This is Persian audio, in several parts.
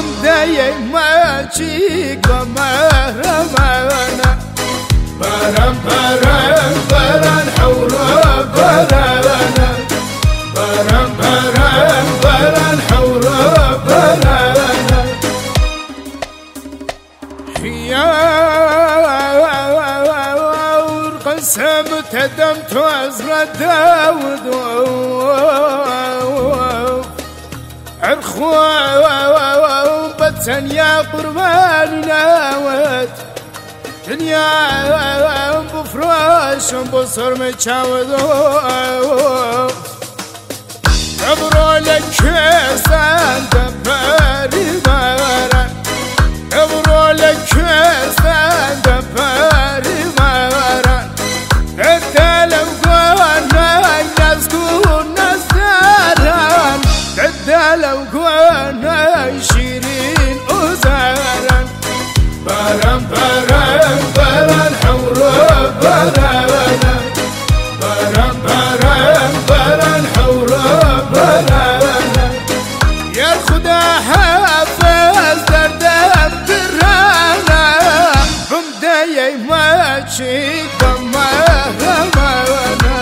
بمدي ما تشيك ومهرمانا برم برم برن حورا برانا برم برم برن حورا برانا يا قسم تدمت وازرى داود عرخوا بتسن يا قربان ناوت دنيا بفراش بصر متشاود عبروا لك كيسان دباري مارا عبروا لك كيسان دباري مارا عدالم قوانا يسكون نساران عدالم قوانا شيرين أزاران برم برم برن حورا برانا برم برم برن حورا برانا يا خدا حافظ دردم برانا بمدي ما تشيك ومهرمانا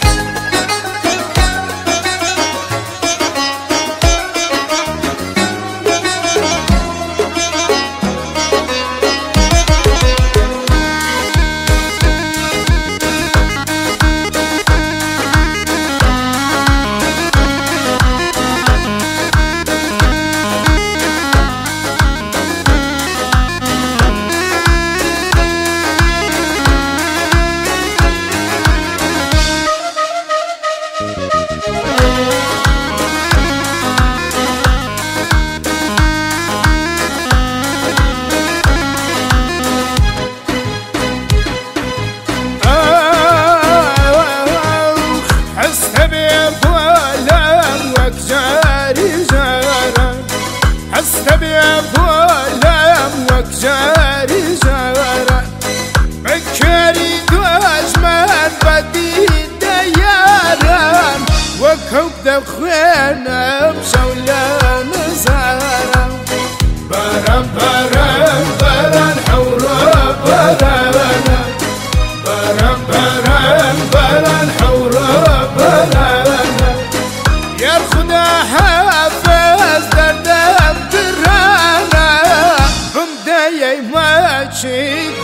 استبيع بولم وكجاري جارا مكاري دواج من بدي ديارا وكوب دخوانا بشولان زارا برم برم برن حورا برانا برم برم برن حورا برانا يا خدا حافظ دردم برانا بمدي ما تشيك